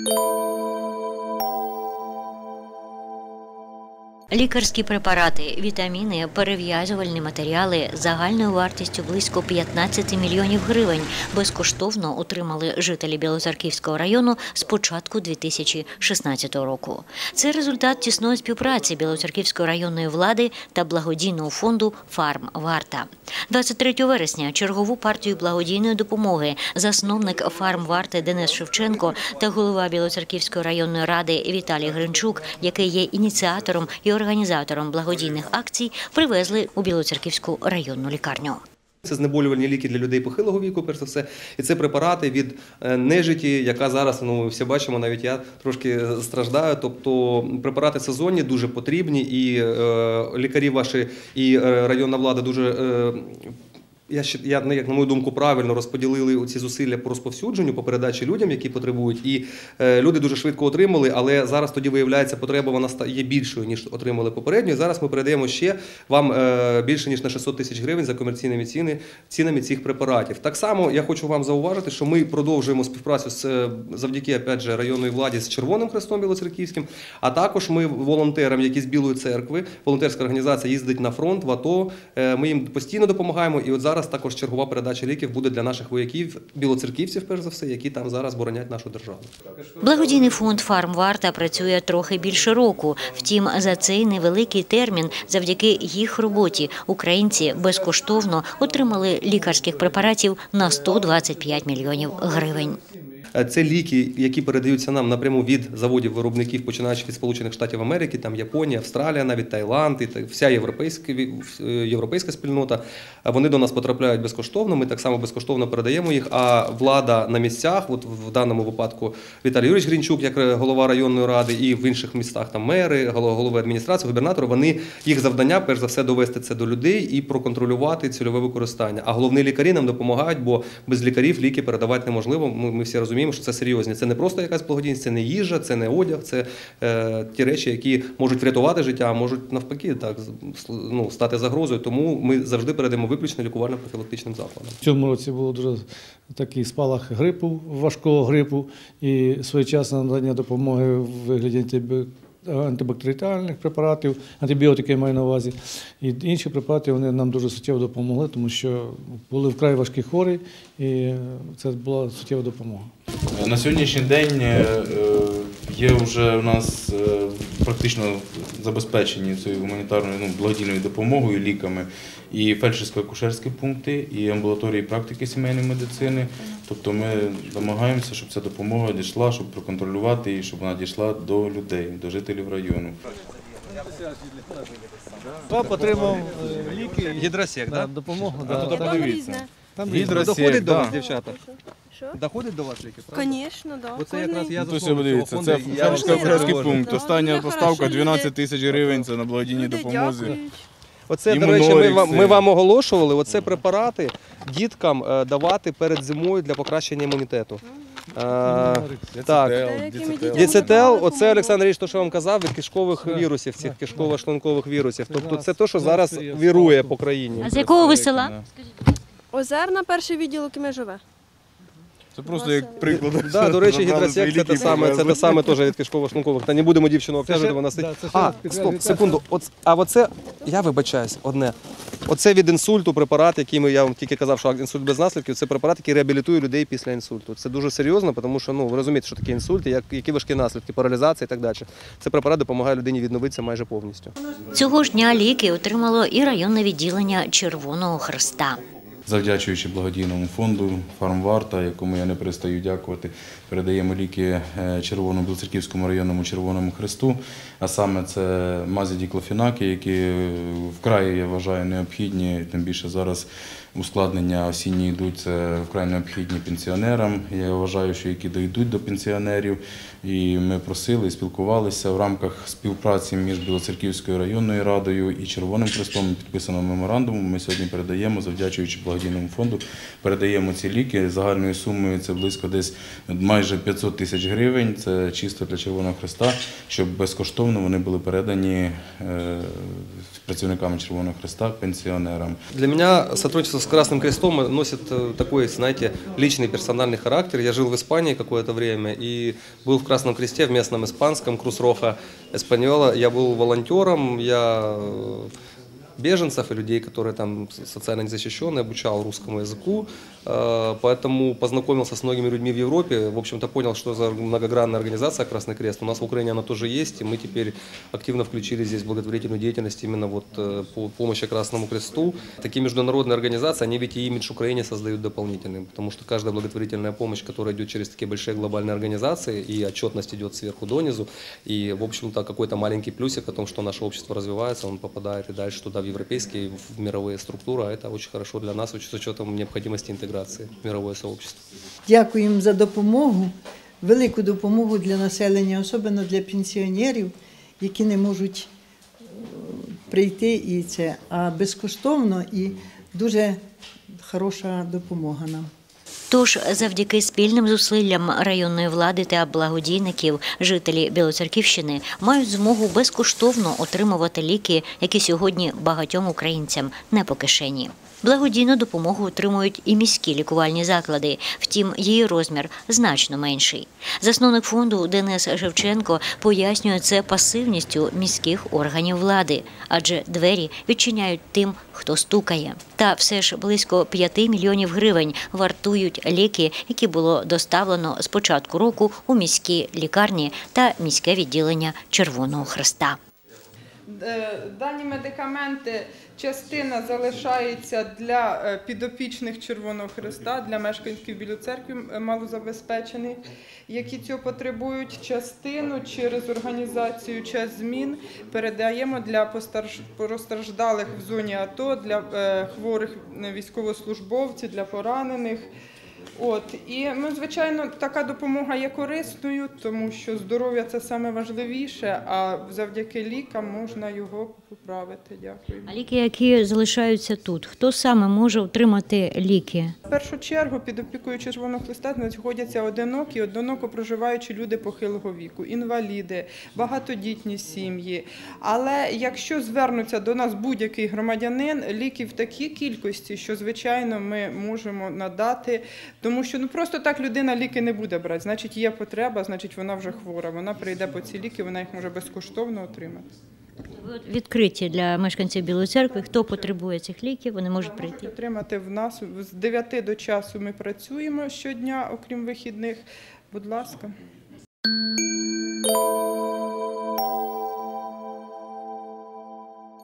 Лікарські препарати, вітаміни, перев'язувальні матеріали загальною вартістю близько 15 мільйонів гривень безкоштовно отримали жителі Білоцерківського району з початку 2016 року. Це результат тісної співпраці Білоцерківської районної влади та благодійного фонду «Фармварта». 23 вересня чергову партію благодійної допомоги засновник «Фармварти» Денис Шевченко та голова Білоцерківської районної ради Віталій Гринчук, який є ініціатором і організатором благодійних акцій, привезли у Білоцерківську районну лікарню. Це знеболювальні ліки для людей похилого віку, перш за все, і це препарати від нежиті, яка зараз, ми всі бачимо, навіть я трошки страждаю, тобто препарати сезонні, дуже потрібні, і лікарі ваші, і районна влада дуже як на мою думку, правильно розподілили ці зусилля по розповсюдженню, по передачі людям, які потребують. І люди дуже швидко отримали, але зараз тоді виявляється, потреба вона є більшою, ніж отримали попередньо. І зараз ми передаємо ще вам більше, ніж на 600 тисяч гривень за комерційними цінами цих препаратів. Так само я хочу вам зауважити, що ми продовжуємо співпрацю завдяки, опять же, районної владі з Червоним Хрестом Білоцерківським, а також ми волонтерам, які з Білої Церкви, волонтерська організація їздить на фронт, в АТО, ми їм постійно допомагаємо. І от зараз також чергова передача ліків буде для наших вояків, білоцерківців, перш за все, які там зараз боронять нашу державу. Благодійний фонд «Фармварта» працює трохи більше року. Втім, за цей невеликий термін, завдяки їх роботі, українці безкоштовно отримали лікарських препаратів на 125 мільйонів гривень. Це ліки, які передаються нам напряму від заводів-виробників, починаючи від Сполучених Штатів Америки, там Японія, Австралія, навіть Таїланд, і вся європейська спільнота. Вони до нас потрапляють безкоштовно, ми так само безкоштовно передаємо їх, а влада на місцях, от в даному випадку Віталій Юрійович Гринчук, як голова районної ради, і в інших містах там мери, голови адміністрації, губернатори, вони, їх завдання, перш за все, довести це до людей і проконтролювати цільове використання. А головні лікарі нам допомагають, бо без лікарів ліки передавати неможливо, ми всі розуміємо, що це серйозні. Це не просто якась благодійність, це не їжа, це не одяг, це ті речі, які можуть врятувати життя, а можуть навпаки стати загрозою. Тому ми завжди передаємо виключно лікувально-профілактичним закладам. В цьому році було дуже такий спалах грипу, важкого грипу, і своєчасне надання допомоги в вигляді антибактеріальних препаратів, антибіотики я маю на увазі, і інші препарати, вони нам дуже суттєво допомогли, тому що були вкрай важкі хворі, і це була суттєва допомога. На сьогоднішній день є вже у нас практично забезпечені цією гуманітарною благодійною допомогою, ліками, і фельдшерсько-акушерські пункти, і амбулаторії практики сімейної медицини. Тобто ми намагаємося, щоб ця допомога дійшла, щоб проконтролювати і щоб вона дійшла до людей, до жителів району. Пап отримав ліки, Гідросек, так? допомогу. Доходить до вас, дівчата? Доходить до вас ліки? Звісно, так. Оце якраз я Дивіться, це фельдшерський пункт. Остання поставка 12 тисяч гривень, це на благодійній допомозі. Оце, до речі, ми вам оголошували, оце препарати діткам давати перед зимою для покращення імунітету. Діцетел, оце, Олександр Ілліч, то, що вам казав, від кишкових вірусів, цих кишково-шлункових вірусів. Тобто це те, що зараз вірує по країні. А з якого ви села? Озерна, перший відділок Межове. Це просто як приклад. Так, до речі, гідросек це те саме теж від кишково-шлункових. Та не будемо дівчину обтяжити, вона сидить. Стоп, секунду. А оце, я вибачаюсь, одне. Оце від інсульту препарат, який я вам тільки казав, що інсульт без наслідків, це препарат, який реабілітує людей після інсульту. Це дуже серйозно, тому що ви розумієте, що таке інсульт, які важкі наслідки, паралізація і так далі. Це препарат допомагає людині відновитися майже повністю. Цього ж дня ліки отримало і районне відділення Червоного Хреста. Завдячуючи благодійному фонду «Фармварта», якому я не перестаю дякувати, передаємо ліки Білоцерківському районному Червоному Хресту, а саме це мазі діклофенаки, які вкрай, я вважаю, необхідні, тим більше зараз ускладнення осінні йдуть, це вкрай необхідні пенсіонерам, я вважаю, що які дійдуть до пенсіонерів, і ми просили, спілкувалися в рамках співпраці між Білоцерківською районною радою і Червоним Хрестом, підписано меморандум, ми сьогодні передаємо, завдячуючи благодійному фонду, передаємо ці ліки, загальною сумою це близько десь майже 500 тисяч гривень, це чисто для Червоного Хреста, щоб безкоштовно вони були передані працівниками Червоного Хреста пенсіонерам. Для мене сотрудничество с Красным Крестом носит такой, знаете, личный персональный характер. Я жил в Испании какое-то время и был в Красном Кресте в местном испанском, Крус Роха Эспаньола. Я был волонтером, я беженцев и людей, которые там социально незащищенные, обучал русскому языку, поэтому познакомился с многими людьми в Европе, в общем-то понял, что за многогранная организация Красный Крест. У нас в Украине она тоже есть, и мы теперь активно включили здесь благотворительную деятельность именно вот по помощи Красному Кресту. Такие международные организации, они ведь и имидж Украине создают дополнительный, потому что каждая благотворительная помощь, которая идет через такие большие глобальные организации, и отчетность идет сверху донизу, и, в общем-то, какой-то маленький плюсик о том, что наше общество развивается, он попадает и дальше туда, в европейские, в мировые структуры, а это очень хорошо для нас, с учетом необходимости интеграции в мировое сообщество. Дякуємо за допомогу, велику допомогу для населення, особливо для пенсіонерів, які не можуть прийти і це, а безкоштовно і дуже хороша допомога нам. Тож, завдяки спільним зусиллям районної влади та благодійників, жителі Білоцерківщини мають змогу безкоштовно отримувати ліки, які сьогодні багатьом українцям не по кишені. Благодійну допомогу отримують і міські лікувальні заклади, втім, її розмір значно менший. Засновник фонду Денис Шевченко пояснює це пасивністю міських органів влади, адже двері відчиняють тим, хто стукає. Та все ж близько 5 мільйонів гривень вартують ліки, які було доставлено з початку року у міські лікарні та міське відділення Червоного Хреста. Дані медикаменти, частина залишається для підопічних Червоного Хреста, для мешканців Білої Церкви малозабезпечених, які цього потребують. Частину через організацію «Час змін» передаємо для постраждалих в зоні АТО, для хворих військовослужбовців, для поранених. І, звичайно, така допомога є корисною, тому що здоров'я – це саме важливіше, а завдяки лікам можна його поправити. Дякую. А ліки, які залишаються тут, хто саме може отримати ліки? В першу чергу під опікою Червоного Хреста знаходяться одиноко проживаючі люди похилого віку, інваліди, багатодітні сім'ї. Але якщо звернуться до нас будь-який громадянин, ліків в такій кількості, що, звичайно, ми можемо надати. Тому що просто так людина ліки не буде брати. Значить, є потреба, значить, вона вже хвора. Вона прийде по ці ліки, вона їх може безкоштовно отримати. Ви відкриті для мешканців Білої Церкви. Хто потребує цих ліків, вони можуть прийти? Отримати в нас. З 9 до часу ми працюємо щодня, окрім вихідних. Будь ласка.